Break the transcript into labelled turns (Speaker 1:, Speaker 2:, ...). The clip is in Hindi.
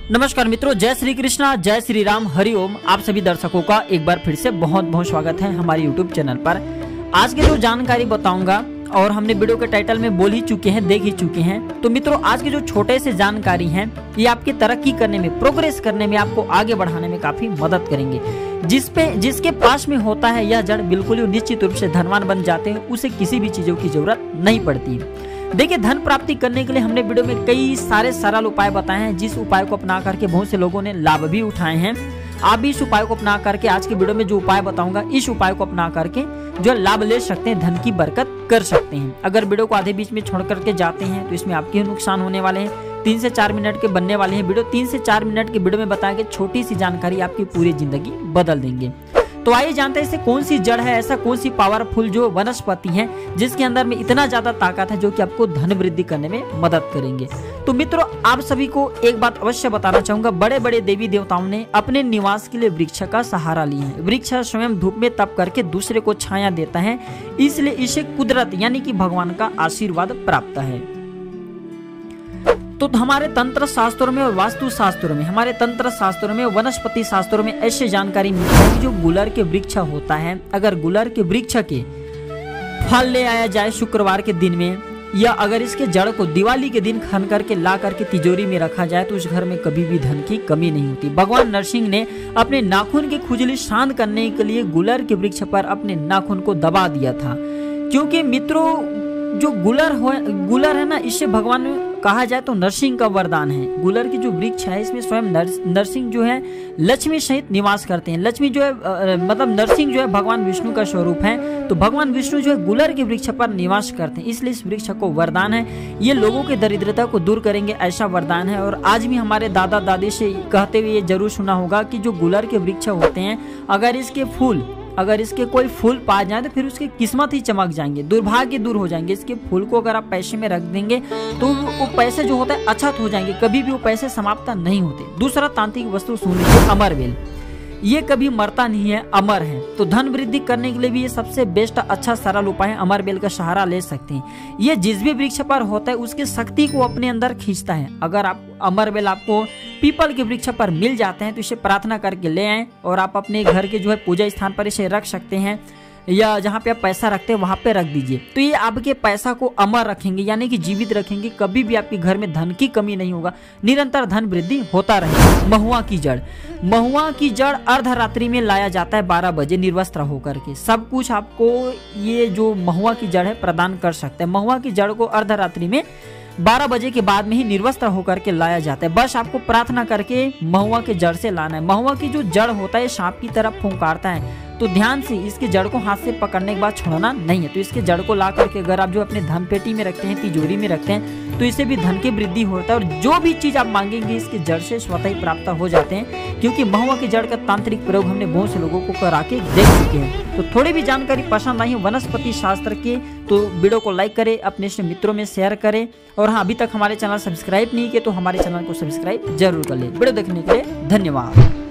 Speaker 1: नमस्कार मित्रों, जय श्री कृष्णा, जय श्री राम, हरि ओम। आप सभी दर्शकों का एक बार फिर से बहुत बहुत स्वागत है हमारे यूट्यूब चैनल पर। आज की जो जानकारी बताऊंगा और हमने वीडियो के टाइटल में बोल ही चुके हैं, देख ही चुके हैं। तो मित्रों, आज की जो छोटे से जानकारी हैं ये आपकी तरक्की करने में, प्रोग्रेस करने में, आपको आगे बढ़ाने में काफी मदद करेंगे। जिसके पास में होता है यह जड़, बिल्कुल ही निश्चित रूप से धनवान बन जाते हैं, उसे किसी भी चीजों की जरूरत नहीं पड़ती। देखिए, धन प्राप्ति करने के लिए हमने वीडियो में कई सारे सरल उपाय बताए हैं, जिस उपाय को अपना करके बहुत से लोगों ने लाभ भी उठाए हैं। आप भी इस उपाय को अपना करके, आज के वीडियो में जो उपाय बताऊंगा, इस उपाय को अपना करके जो लाभ ले सकते हैं, धन की बरकत कर सकते हैं। अगर वीडियो को आधे बीच में छोड़ करके जाते हैं तो इसमें आपके नुकसान होने वाले हैं। 3 से 4 मिनट के बनने वाले हैं वीडियो। 3 से 4 मिनट के वीडियो में बताया गया छोटी सी जानकारी आपकी पूरी जिंदगी बदल देंगे। तो आइए जानते हैं, ऐसे कौन सी जड़ है, ऐसा कौन सी पावरफुल जो वनस्पति है जिसके अंदर में इतना ज्यादा ताकत है, जो कि आपको धन वृद्धि करने में मदद करेंगे। तो मित्रों, आप सभी को एक बात अवश्य बताना चाहूंगा, बड़े बड़े देवी देवताओं ने अपने निवास के लिए वृक्ष का सहारा लिया है। वृक्ष स्वयं धूप में तप करके दूसरे को छाया देता है, इसलिए इसे कुदरत यानी कि भगवान का आशीर्वाद प्राप्त है। तो हमारे तंत्र शास्त्रों में और वास्तु शास्त्रों में, हमारे तंत्र शास्त्रों में, वनस्पति शास्त्रों में ऐसी जानकारी मिलती है कि जो गुलर के वृक्ष होता है, अगर गुलर के वृक्ष के फल ले आया जाए शुक्रवार के दिन में, या अगर इसके जड़ को दिवाली के दिन खन करके ला करके तिजोरी में रखा जाए, तो उस घर में कभी भी धन की कमी नहीं होती। भगवान नरसिंह ने अपने नाखून की खुजली शांत करने के लिए गुलर के वृक्ष पर अपने नाखून को दबा दिया था। क्योंकि मित्रों, जो गुलर है ना, इससे भगवान कहा जाए तो नरसिंह का वरदान है। गुलर की जो वृक्ष है, इसमें स्वयं नरसिंह जो है लक्ष्मी सहित निवास करते हैं। लक्ष्मी जो है मतलब नरसिंह जो है भगवान विष्णु का स्वरूप है, तो भगवान विष्णु जो है गुलर के वृक्ष पर निवास करते हैं, इसलिए इस वृक्ष को वरदान है। ये लोगों की दरिद्रता को दूर करेंगे, ऐसा वरदान है। और आज भी हमारे दादा दादी से कहते हुए ये जरूर सुना होगा कि जो गुलर के वृक्ष होते हैं, अगर इसके कोई फूल पा जाए तो फिर उसकी किस्मत ही चमक जाएंगे, दुर्भाग्य दूर हो जाएंगे। इसके फूल को अगर आप पैसे में रख देंगे तो वो पैसे जो होता है अछत हो जाएंगे, कभी भी वो पैसे समाप्त नहीं होते। दूसरा तांत्रिक वस्तु सुन लीजिए, अमरबेल। ये कभी मरता नहीं है, अमर है। तो धन वृद्धि करने के लिए भी ये सबसे बेस्ट, अच्छा, सरल उपाय है। अमरबेल का सहारा ले सकते हैं। ये जिस भी वृक्ष पर होता है उसकी शक्ति को अपने अंदर खींचता है। अगर आप अमरबेल आपको पीपल के वृक्ष पर मिल जाते हैं तो इसे प्रार्थना करके ले आए, और आप अपने घर के जो है पूजा स्थान पर इसे रख सकते हैं, या जहाँ पे आप पैसा रखते हैं वहां पे रख दीजिए। तो ये आपके पैसा को अमर रखेंगे, यानी कि जीवित रखेंगे। कभी भी आपके घर में धन की कमी नहीं होगा, निरंतर धन वृद्धि होता रहेगा। महुआ की जड़ अर्धरात्रि में लाया जाता है 12 बजे निर्वस्त्र होकर के। सब कुछ आपको ये जो महुआ की जड़ है प्रदान कर सकता है। महुआ की जड़ को अर्धरात्रि में 12 बजे के बाद में ही निर्वस्त्र होकर के लाया जाता है। बस आपको प्रार्थना करके महुआ के जड़ से लाना है। महुआ की जो जड़ होता है सांप की तरफ फुंकारता है, तो ध्यान से इसके जड़ को हाथ से पकड़ने के बाद छोड़ना नहीं है। तो इसके जड़ को ला करके अगर आप जो अपने धन पेटी में रखते हैं, तिजोरी में रखते हैं, तो इससे भी धन की वृद्धि होता है। और जो भी चीज आप मांगेंगे इसके जड़ से स्वतः ही प्राप्त हो जाते हैं, क्योंकि महुआ की जड़ का तांत्रिक प्रयोग हमने बहुत से लोगों को करा के देख चुके हैं। तो थोड़ी भी जानकारी पसंद आई वनस्पति शास्त्र के, तो वीडियो को लाइक करें, अपने से मित्रों में शेयर करें। और हाँ, अभी तक हमारे चैनल सब्सक्राइब नहीं किए तो हमारे चैनल को सब्सक्राइब जरूर कर ले। वीडियो देखने के लिए धन्यवाद।